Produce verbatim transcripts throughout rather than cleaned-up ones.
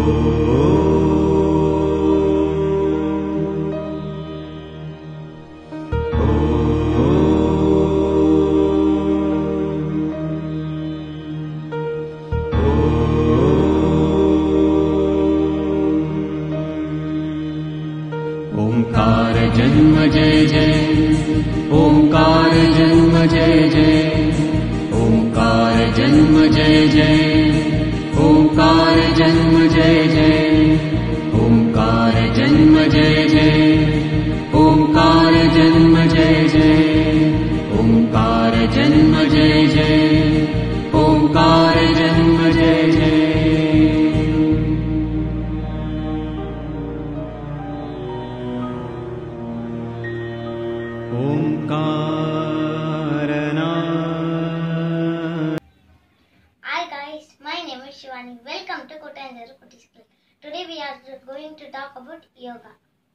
ओंकार जन्म जय जय, ओंकार जन्म जय जय, ओंकार जन्म जय जय, ओंकार जन्म जय जय, ओंकार जन्म जय जय, ओंकार जन्म जय जय, ओंकार जन्म जय जय, ओंकार जन्म जय जय। Hi guys, my name is Shivani. Welcome to Kota and Koti School. Today we are going to talk about yoga.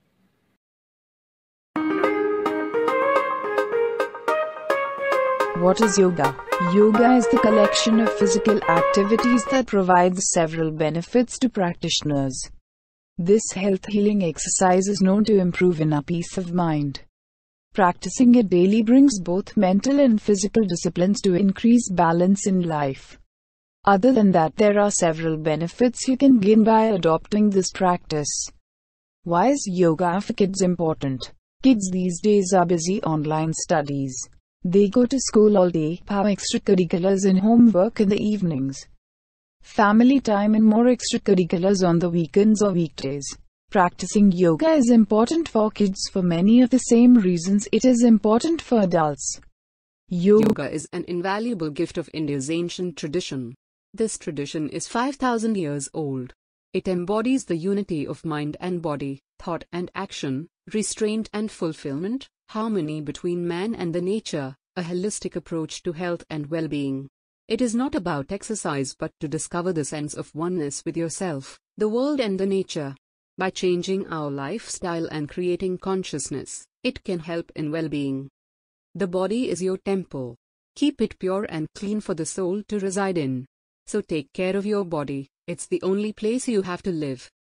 What is yoga? Yoga is the collection of physical activities that provides several benefits to practitioners. This health healing exercise is known to improve inner peace of mind. Practicing it daily brings both mental and physical disciplines to increase balance in life. Other than that, there are several benefits you can gain by adopting this practice. Why is yoga for kids important? Kids these days are busy online studies. They go to school all day, have extracurriculars and homework in the evenings, family time and more extracurriculars on the weekends or weekdays. Practicing yoga is important for kids for many of the same reasons it is important for adults. Yoga, Yoga is an invaluable gift of India's ancient tradition. This tradition is five thousand years old. It embodies the unity of mind and body, thought and action, restraint and fulfillment, harmony between man and the nature, a holistic approach to health and well-being. It is not about exercise but to discover the sense of oneness with yourself, the world and the nature. By changing our lifestyle and creating consciousness, it can help in well-being. The body is your temple. Keep it pure and clean for the soul to reside in. So take care of your body, it's the only place you have to live.